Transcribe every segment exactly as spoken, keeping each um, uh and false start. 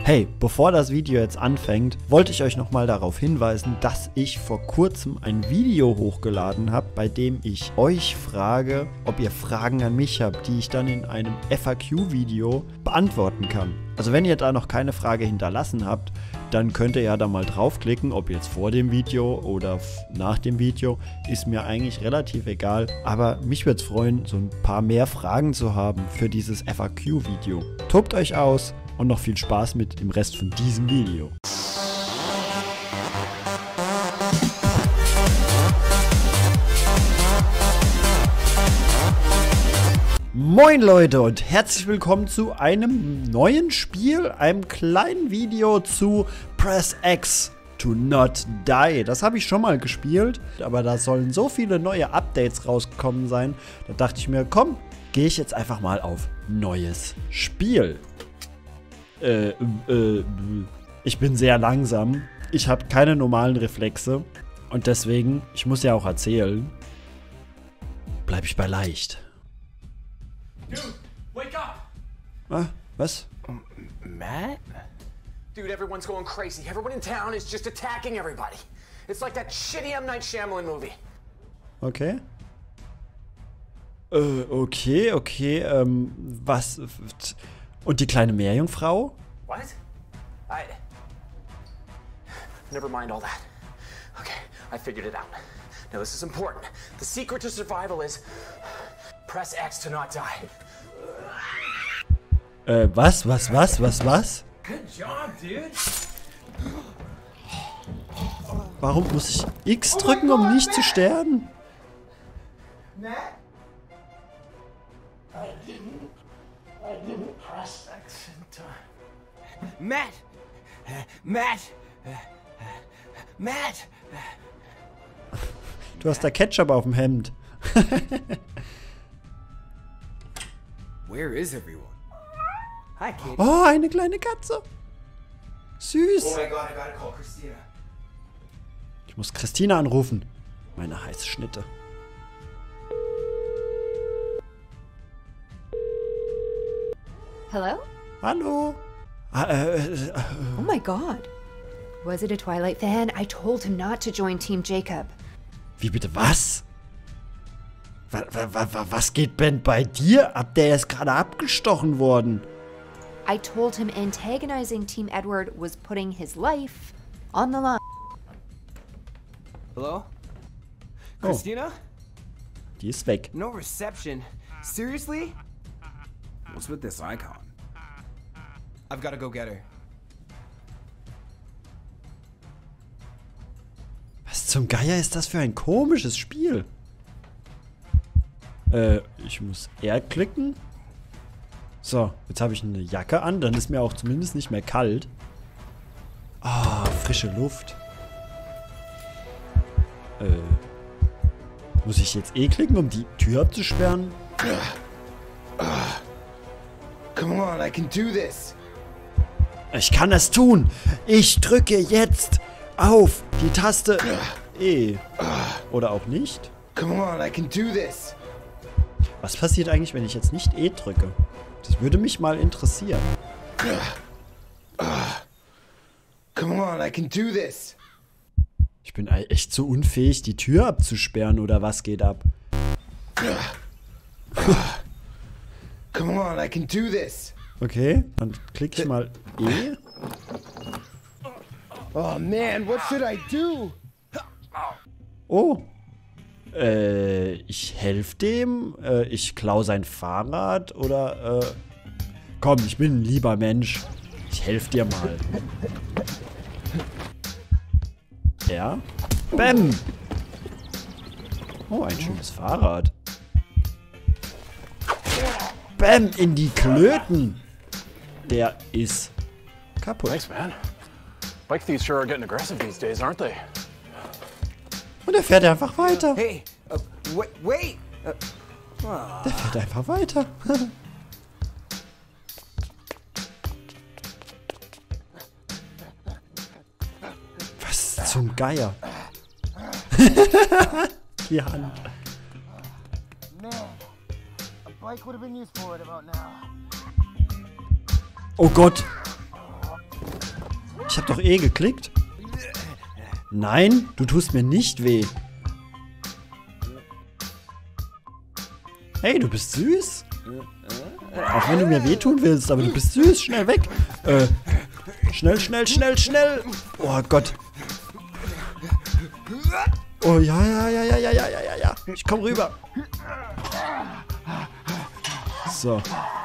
Hey, bevor das Video jetzt anfängt, wollte ich euch nochmal darauf hinweisen, dass ich vor kurzem ein Video hochgeladen habe, bei dem ich euch frage, ob ihr Fragen an mich habt, die ich dann in einem F A Q-Video beantworten kann. Also wenn ihr da noch keine Frage hinterlassen habt, dann könnt ihr ja da mal draufklicken, ob jetzt vor dem Video oder nach dem Video, ist mir eigentlich relativ egal. Aber mich würde es freuen, so ein paar mehr Fragen zu haben für dieses F A Q-Video. Tobt euch aus und noch viel Spaß mit dem Rest von diesem Video. Moin Leute und herzlich willkommen zu einem neuen Spiel, einem kleinen Video zu Press X to not die. Das habe ich schon mal gespielt, aber da sollen so viele neue Updates rausgekommen sein. Da dachte ich mir, komm, gehe ich jetzt einfach mal auf neues Spiel. Äh, äh, ich bin sehr langsam. Ich habe keine normalen Reflexe. Und deswegen, ich muss ja auch erzählen, bleibe ich bei leicht. Dude, wake up! Ah, was? Um, Matt? Dude, everyone's going crazy. Everyone in town is just attacking everybody. It's like that shitty M. Night Shyamalan movie. Okay. Äh, okay, okay, ähm, was... Und die kleine Meerjungfrau? What? I... Never mind all that. Okay, I figured it out. Now this is important. The secret to survival is... Press X to not die. Äh, was, was, was, was, was? Good job, dude. Warum muss ich X drücken, um nicht zu sterben? Matt? I didn't. I didn't press X in time. Matt! Uh, Matt! Uh, uh, Matt! Du hast da Ketchup auf dem Hemd. Where is everyone? Hi, kid. Oh, eine kleine Katze. Süß. Oh my god, I gotta call Christina. Ich muss Christina anrufen. Meine heiße Schnitte. Hello? Hallo. Ah, äh, äh, äh. Oh my god. Was it a Twilight fan? I told him not to join Team Jacob. Wie bitte, was? Was, was, was geht Ben bei dir ab? Der ist gerade abgestochen worden. I told him antagonizing Team Edward was putting his life on the line. Hello? Oh. Christina? Die ist weg. No reception. Seriously? What's with this icon? I've gotta go get her. Was zum Geier ist das für ein komisches Spiel? Äh, ich muss R klicken. So, jetzt habe ich eine Jacke an, dann ist mir auch zumindest nicht mehr kalt. Ah, oh, frische Luft. Äh, muss ich jetzt E klicken, um die Tür abzusperren? Come on, I can do this. Ich kann es tun. Ich drücke jetzt auf die Taste E. Oder auch nicht. Come on, I can do this. Was passiert eigentlich, wenn ich jetzt nicht E drücke? Das würde mich mal interessieren. Come on, I can do this. Ich bin echt so unfähig, die Tür abzusperren, oder was geht ab? Come on, I can do this. Okay, dann klicke ich mal E. Oh man, what should I do? Oh. Äh, ich helfe dem. Äh, ich klaue sein Fahrrad. Oder, äh... Komm, ich bin ein lieber Mensch. Ich helfe dir mal. Ja. Bäm! Oh, ein schönes Fahrrad. Bäm! In die Klöten! Der ist kaputt. Thanks, man. Bike thieves sure are getting aggressive these days, aren't they? Und er fährt einfach weiter. Hey, uh, wait, wait. Uh, Der fährt einfach weiter. Was zum Geier? Die Hand. man, a bike would have been useful right about now. Oh Gott. Ich habe doch eh geklickt. Nein, du tust mir nicht weh. Hey, du bist süß. Auch wenn du mir wehtun willst, aber du bist süß. Schnell weg. Äh, schnell, schnell, schnell, schnell. Oh Gott. Oh ja, ja, ja, ja, ja, ja, ja, ja, ja. Ich komm rüber. So.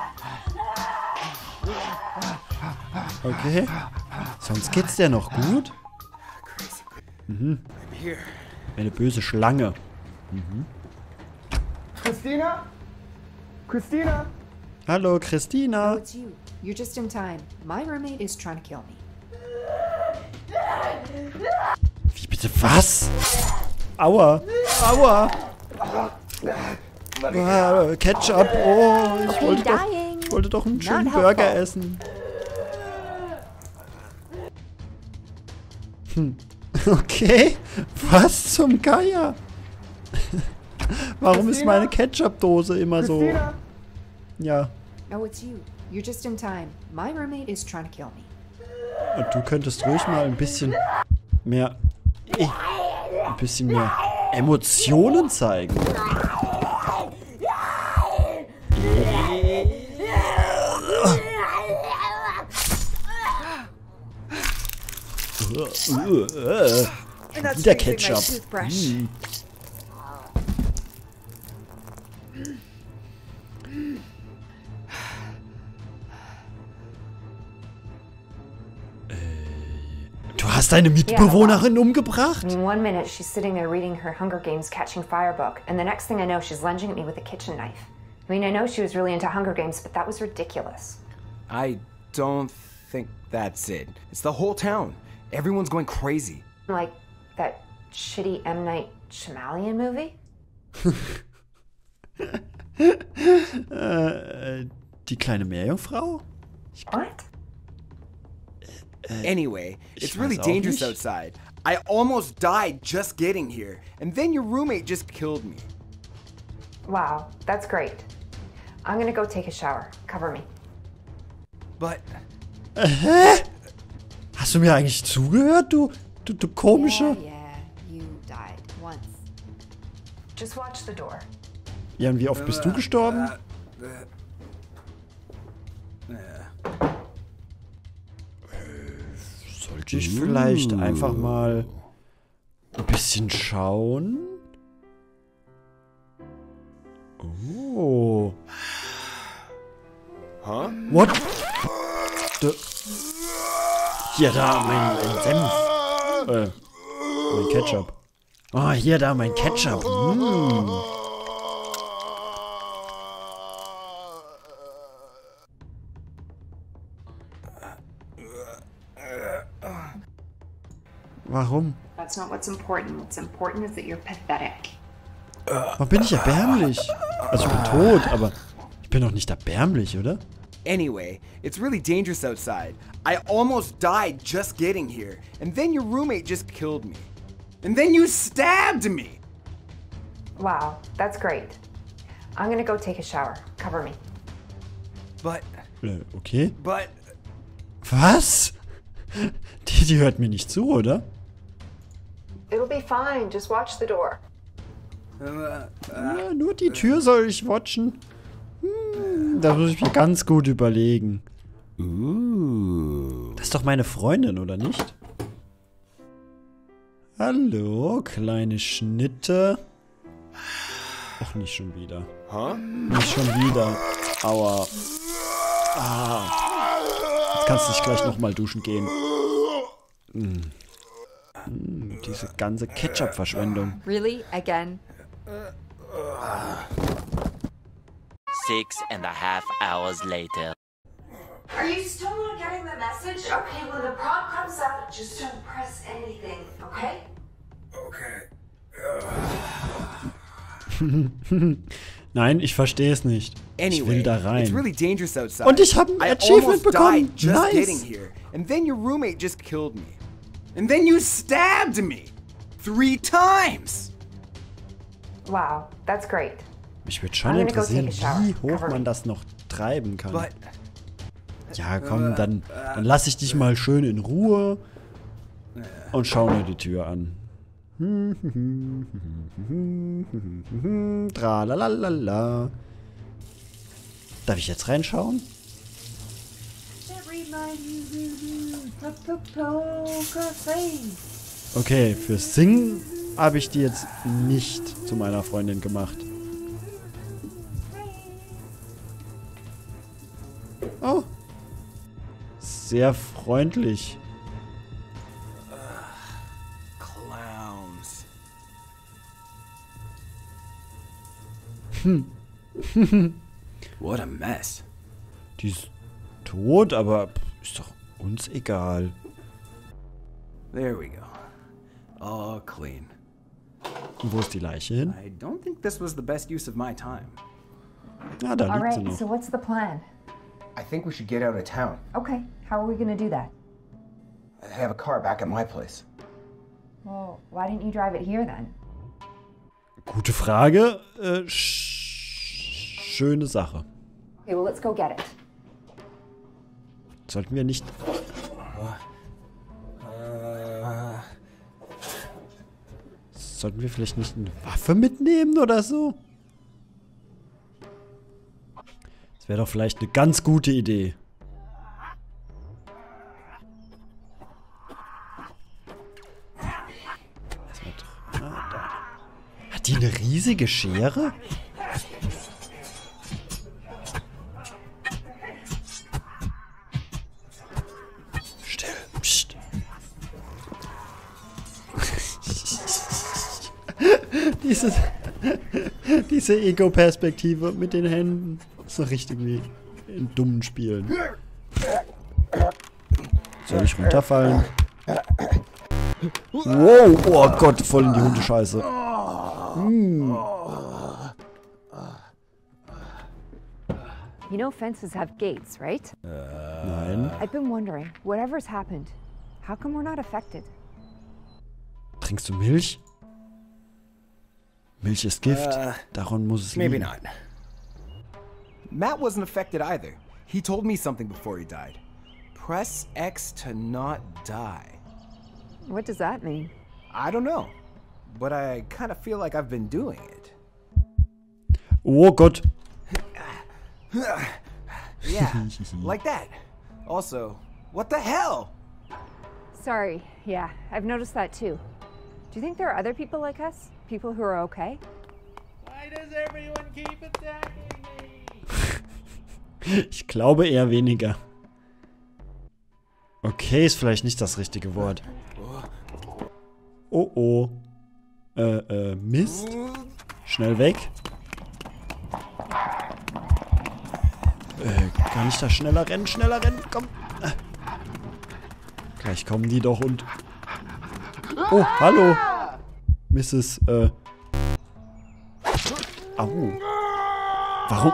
Okay. Sonst geht's dir noch gut? Mhm. Eine böse Schlange. Mhm. Christina? Christina? Hallo, Oh, Christina. it's you. You're just in time. My roommate is trying to kill me. Wie bitte was? Aua. Aua. Ah, Ketchup. Oh, ich Okay, wollte doch, dying. ich wollte doch einen Not schönen helpful. Burger essen. Hm. Okay. Was zum Geier? Warum ist meine Ketchup-Dose immer so? Christina? Ja. Oh, it's you. You're just in time. My roommate is trying to kill me. Und du könntest ruhig mal ein bisschen mehr. eh, Ein bisschen mehr Emotionen zeigen. Wieder Ketchup. Hm. Du hast deine Mitbewohnerin umgebracht? In one minute, she's sitting there reading her Hunger Games Catching Fire book, and the next thing I know, she's lunging at me with a kitchen knife. I mean, I know she was really into Hunger Games, but that was ridiculous. I don't think that's it. It's the whole town. Everyone's going crazy. Like that shitty M. Night Shyamalan movie? äh, die kleine Meerjungfrau? What? Anyway, ich it's really weiß auch dangerous nicht. outside. I almost died just getting here, and then your roommate just killed me. Wow, that's great. I'm gonna go take a shower. Cover me. But Hä? Hast du mir eigentlich zugehört, du, du, du komische? Yeah, yeah. You died once. Just watch the door. Ja, und wie oft bist du gestorben? Sollte ich vielleicht einfach mal ein bisschen schauen? Oh. Huh? What? The hier, da, mein, mein Senf. Äh, mein Ketchup. Oh, hier, da, mein Ketchup. Mm. Warum? That's not what's important. What's important is that you're pathetic. Warum bin ich erbärmlich? Also ich bin tot, aber ich bin doch nicht erbärmlich, oder? Anyway, it's really dangerous outside. I almost died just getting here, and then your roommate just killed me. And then you stabbed me! Wow, that's great. I'm gonna go take a shower. Cover me. But, Äh, okay. but, Was? Die, die hört mir nicht zu, oder? It'll be fine. Just watch the door. Ja, nur die Tür soll ich watchen. Hm, das muss ich mir ganz gut überlegen. Das ist doch meine Freundin, oder nicht? Hallo, kleine Schnitte. Och, nicht schon wieder. huh? Nicht schon wieder. Aua. Ah. Jetzt kannst du nicht gleich nochmal duschen gehen. Hm. Hm, diese ganze Ketchup-Verschwendung. Really? Again? Six and a half hours later. Are you still not getting the message? Okay, when the prompt comes up, just don't press anything, okay? Nein, ich verstehe es nicht. Ich will Anyway, da it's rein. really dangerous outside. Und ich habe ein I Achievement almost bekommen. died just Nice. getting here, and then your roommate just killed me. And then you stabbed me! Three times! Wow, that's great. Mich würde schon I'm gonna go interessieren, take a shower. wie hoch Cover man me. das noch treiben kann. But, Ja, komm, dann, dann lass ich dich mal schön in Ruhe und schau mir die Tür an. Tralalala. Darf ich jetzt reinschauen? Okay, fürs Singen habe ich die jetzt nicht zu meiner Freundin gemacht. Oh. Sehr freundlich. Clowns. Hm. What a mess. Die ist tot, aber ist doch uns egal. There we go. All clean. Und wo ist die Leiche hin? I don't think this was the best use of my time. Ja, da All liegt sie right, so noch. what's the plan? I think we should get out of town. Okay, how are we gonna do that? I have a car back at my place. Well, why didn't you drive it here then? Gute Frage. Äh, sch schöne Sache. Okay, well, let's go get it. Sollten wir nicht... Sollten wir vielleicht nicht eine Waffe mitnehmen oder so? Das wäre doch vielleicht eine ganz gute Idee. Ah, da. Hat die eine riesige Schere? Still. Psst. diese diese Ego-Perspektive mit den Händen. So richtig wie in dummen Spielen. Soll ich runterfallen? Wow, oh Gott, voll in die Hundescheiße. Hm. You know fences have gates, right? Nein. I've been wondering, whatever's happened, how come we're not affected? Trinkst du Milch? Milch ist Gift. Uh, Daran muss es Maybe liegen. not. Matt wasn't affected either. He told me something before he died. Press X to not die. What does that mean? I don't know, but I kind of feel like I've been doing it. Oh Gott. Yeah, like that. Also, what the hell? Sorry, yeah, I've noticed that too. Do you think there are other people like us? People who are okay? Why does everyone keep attacking me? Ich glaube eher weniger. Okay, ist vielleicht nicht das richtige Wort. Oh oh. Äh, äh, Mist. Schnell weg. Äh, kann ich da schneller rennen? Schneller rennen, komm. Äh. Gleich kommen die doch und... Oh, hallo. Misses, äh... Au. Warum...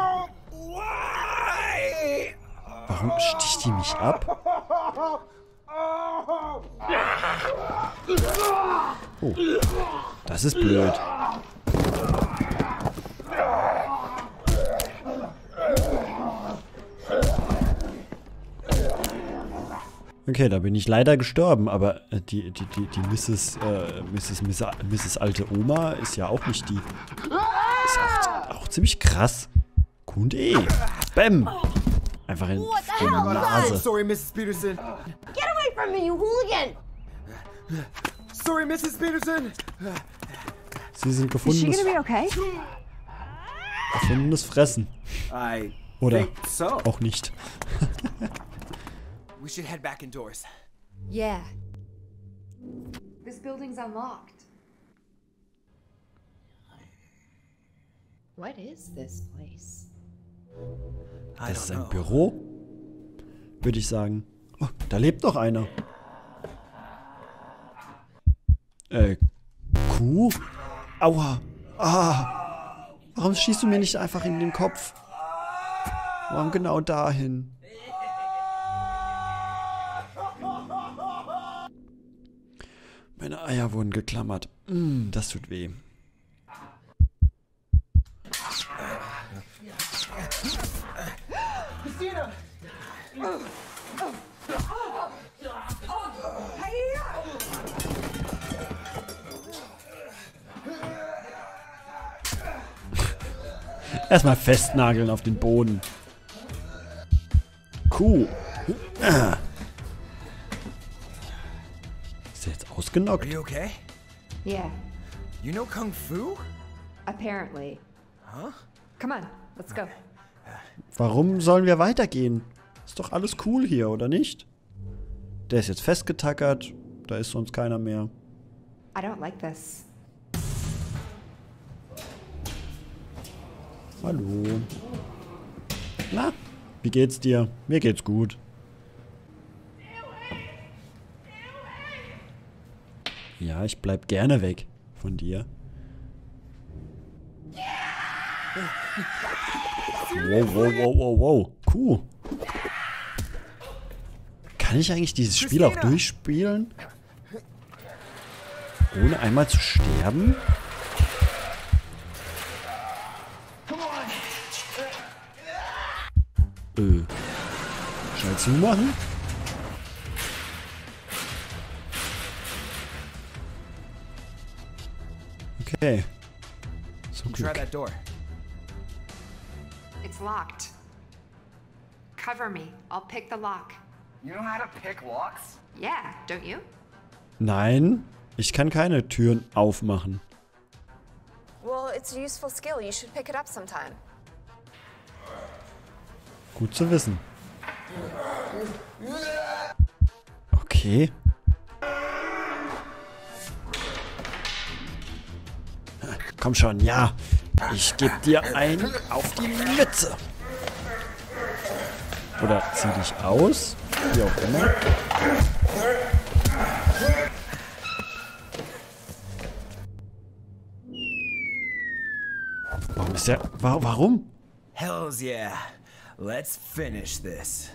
Warum sticht die mich ab? Oh, das ist blöd. Okay, da bin ich leider gestorben, aber äh, die, die, die, die Misses, äh, Misses, Misses, Misses alte Oma ist ja auch nicht die... Ist auch, auch ziemlich krass. Q und E. Bäm. Einfach in die Nase. Sorry, Missus Peterson. Get away from me, you hooligan! Sorry, Missus Peterson. Sie sind Is she gefundenes, gonna be okay? gefundenes Fressen. I Oder think so. auch nicht. We should head back indoors. Yeah. This building's unlocked. What is this place? I Das ist don't ein know. Büro, würde ich sagen. Oh, da lebt noch einer. Äh, Kuh? Aua. Ah. Warum schießt du mir nicht einfach in den Kopf? Warum genau dahin? Meine Eier wurden geklammert. Mm, das tut weh. Christina! Erstmal festnageln auf den Boden. Kuh. Ah. Ist er jetzt ausgenockt? Are you okay? Yeah, You know Kung Fu? apparently. Huh? Come on, let's go. Warum sollen wir weitergehen? Ist doch alles cool hier, oder nicht? Der ist jetzt festgetackert. Da ist sonst keiner mehr. I don't like this. Hallo. Na, wie geht's dir? Mir geht's gut. Ja, ich bleib gerne weg von dir. Wow, wow, wow, wow, wow. Kuh. Kann ich eigentlich dieses Spiel auch durchspielen? Ohne einmal zu sterben? Äh. Schnell zumachen? Okay. Zum Try Glück. that door. It's locked. Cover me. I'll pick the lock. You know how to pick locks? Yeah, don't you? Nein, ich kann keine Türen aufmachen. Well, it's a useful skill. You should pick it up sometime. Gut zu wissen. Okay. Komm schon, ja. Ich geb dir ein auf die Mütze. Oder zieh dich aus. Wie auch immer. Warum ist der... Wa warum? Hells yeah. Let's finish this.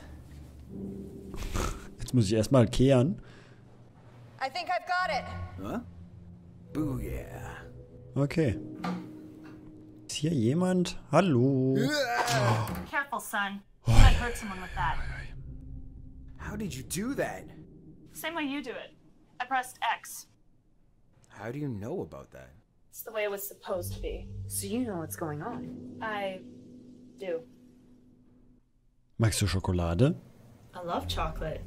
Jetzt muss ich erstmal kehren. I think I've got it. Huh? Booyah. Okay. Ist hier jemand? Hallo. Careful, son. You might hurt someone with that. How did you do that? Same way you do it. I pressed X. How do you know about that? It's the way it was supposed to be. So you know what's going on. I do. Magst du Schokolade? I love chocolate.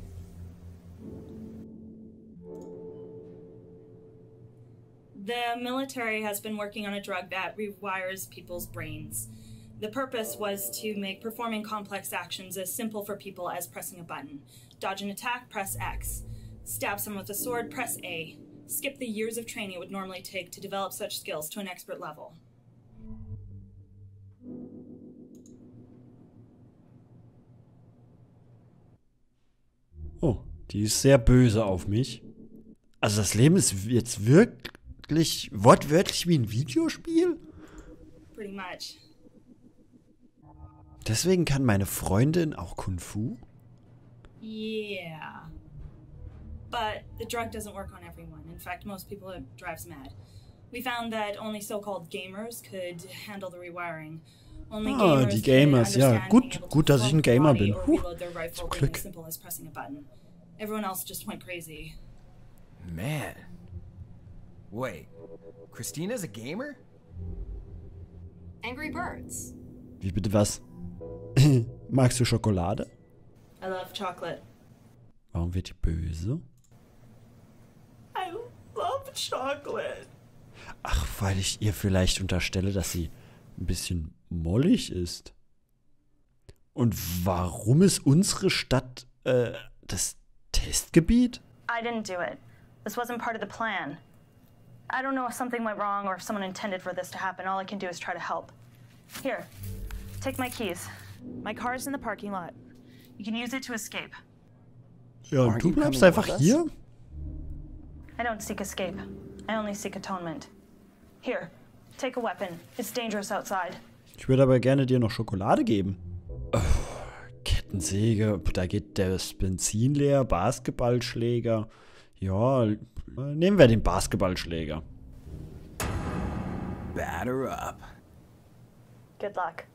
The military has been working on a drug that rewires people's brains. The purpose was to make performing complex actions as simple for people as pressing a button. Dodge an attack, press X. Stab someone with a sword, press A. Skip the years of training it would normally take to develop such skills to an expert level. Oh, die ist sehr böse auf mich. Also das Leben ist jetzt wirklich wortwörtlich wie ein Videospiel? Pretty much. Deswegen kann meine Freundin auch Kung Fu? Yeah. But the drug doesn't work on everyone. In fact, most people it drives mad. We found that only so-called gamers could handle the rewiring. Only Ah, gamers die could Gamers, ja. understand Gut, being able to gut, dass ich ein control Gamer the body bin. or Huh, reload their rifle zum being Glück. as simple as pressing a button. Everyone else just went crazy. Man. Wait. Christina's a gamer? Angry Birds. Wie bitte was? Magst du Schokolade? I love chocolate. Warum wird die böse? I love chocolate. Ach, weil ich ihr vielleicht unterstelle, dass sie ein bisschen mollig ist. Und warum ist unsere Stadt äh, das Testgebiet? I didn't do it. This wasn't part of the plan. I don't know if something went wrong or if someone intended for this to happen. All I can do is try to help. Here, take my keys. My car's in the parking lot. You can use it to escape. Ja, und du bleibst einfach hier? I don't seek escape. I only seek atonement. Here, take a weapon. It's dangerous outside. Ich würde aber gerne dir noch Schokolade geben. Oh, Kettensäge, da geht das Benzin leer, Basketballschläger. Ja, nehmen wir den Basketballschläger. Batter up. Good luck.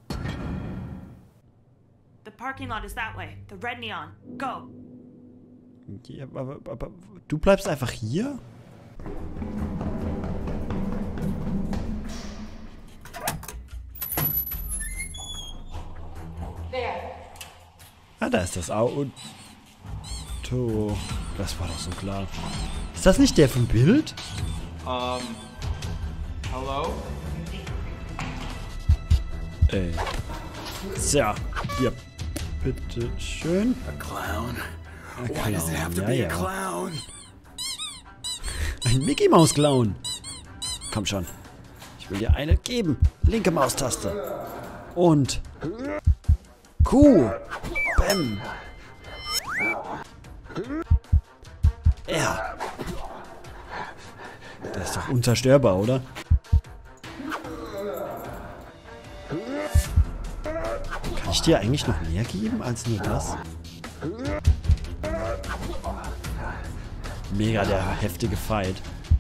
The parking lot is that way. The red neon. Go. Ja, aber, aber du bleibst einfach hier? Ah, da ist das Auto. Das war doch so klar. Ist das nicht der vom Bild? Um, hello? Ey. So, hier. Bitte schön. A clown? Ein Why does it have to ja, be ja. a clown? Ein Mickey Maus Clown. Komm schon. Ich will dir eine geben. Linke Maustaste. Und Q. Bäm. Ja. Der ist doch unzerstörbar, oder? Kann ich dir eigentlich noch mehr geben als nur das? Mega der heftige Fight.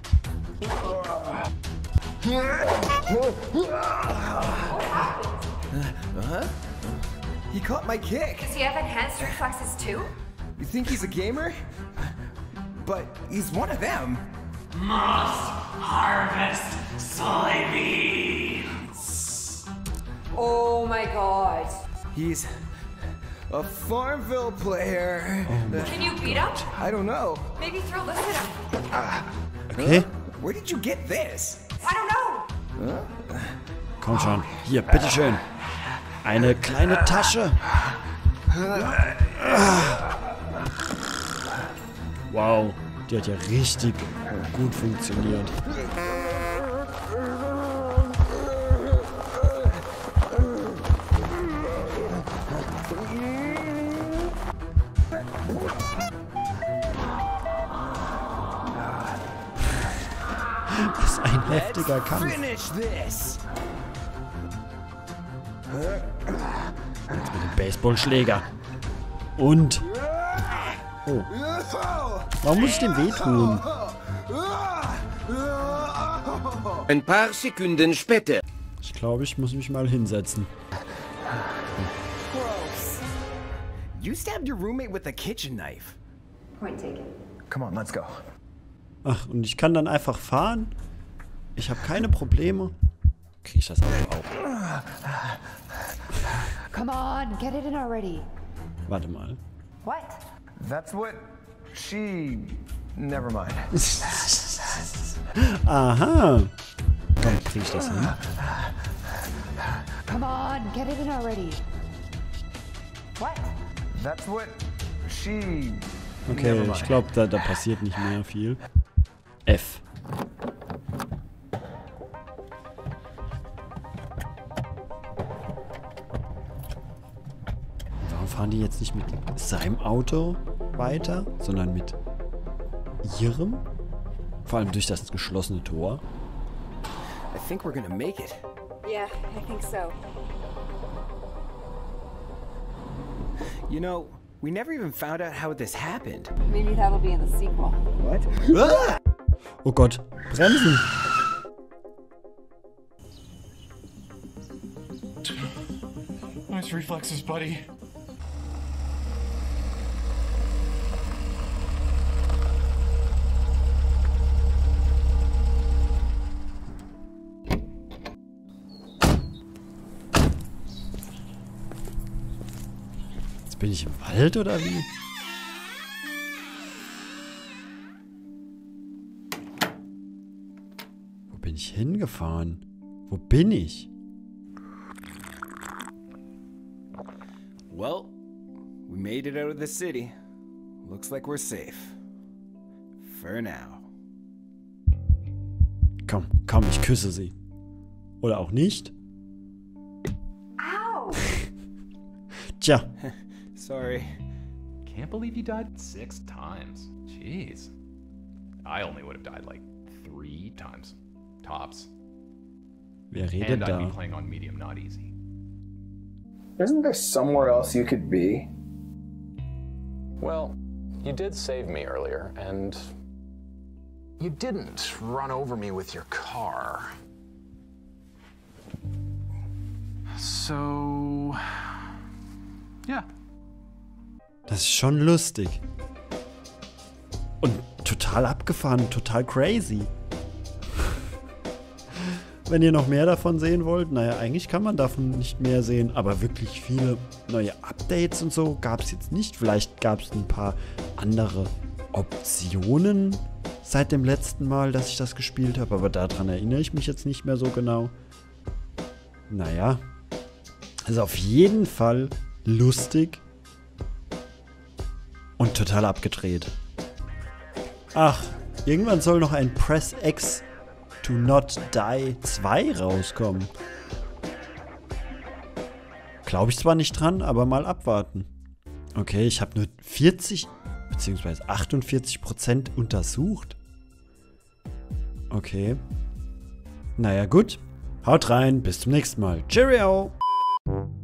Huh? He caught my kick. Does he have enhanced reflexes too? You think he's a gamer? But he's one of them. Must harvest soybeans. Oh my god. He's a Farmville player. Can you beat him? I don't know. Maybe throw this at him. Okay. Where did you get this? I don't know. Komm schon. Hier, bitteschön. Eine kleine Tasche. Wow, die hat ja richtig gut funktioniert. Das ist ein heftiger Kampf. Finish this. Jetzt mit dem Baseballschläger. Und... Oh. Warum muss ich dem wehtun? Ein paar Sekunden später. Ich glaube, ich muss mich mal hinsetzen. Gross. You stabbed your roommate with a kitchen knife. Point taken. Come on, let's go. Ach, und ich kann dann einfach fahren? Ich habe keine Probleme. Krieg ich das Auto auch? Come on, get it in already. Warte mal. What? That's what she... Never mind. Aha. Komm, krieg ich das hin? Come on, get it in already. What? That's what she... Okay, ich glaube, da, da passiert nicht mehr viel. F. Warum fahren die jetzt nicht mit seinem Auto weiter, sondern mit ihrem? Vor allem durch das geschlossene Tor. I think we're gonna make it. Yeah, I think so. You know, we never even found out how this happened. Maybe that'll be in the sequel. What? Ah! Oh Gott, bremsen! Nice reflexes, buddy. Jetzt bin ich im Wald oder wie? Wo bin ich hingefahren? Wo bin ich? Well, we made it out of the city. Looks like we're safe. For now. Komm, komm, ich küsse sie. Oder auch nicht? Ow! Tja. Sorry. Can't believe you died six times. Jeez. I only would have died like three times. Tops. Wer redet And I'd da? be playing on medium, not easy. Isn't there somewhere else you could be? Well, you did save me earlier, and you didn't run over me with your car. So, yeah. Das ist schon lustig. Und total abgefahren, total crazy. wenn ihr noch mehr davon sehen wollt. Naja, eigentlich kann man davon nicht mehr sehen, aber wirklich viele neue Updates und so gab es jetzt nicht. Vielleicht gab es ein paar andere Optionen seit dem letzten Mal, dass ich das gespielt habe, aber daran erinnere ich mich jetzt nicht mehr so genau. Naja, also auf jeden Fall lustig und total abgedreht. Ach, irgendwann soll noch ein Press X to Not Die zwei rauskommen. Glaube ich zwar nicht dran, aber mal abwarten. Okay, ich habe nur vierzig bzw. achtundvierzig Prozent untersucht. Okay. Naja, gut. Haut rein, bis zum nächsten Mal. Cheerio!